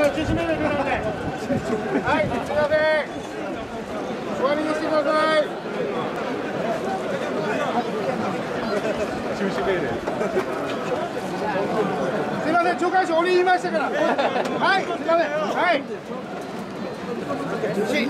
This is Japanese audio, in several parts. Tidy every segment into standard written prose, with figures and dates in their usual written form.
中止命令出るので。はい、すみません。終わりにしてください。中止命令。すみません、懲戒所俺言いましたから。はい、すみません。はい。中止。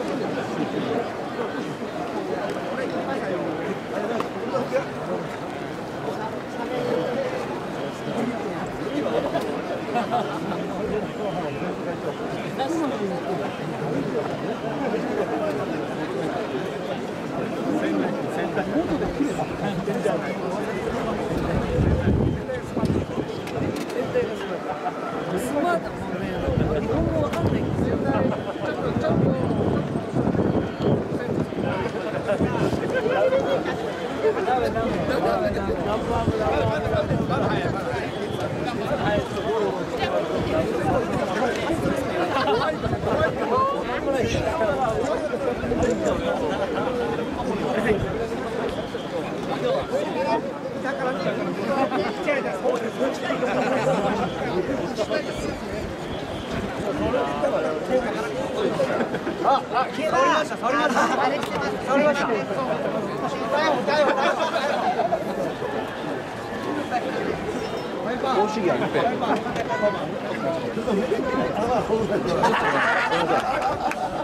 公式やって。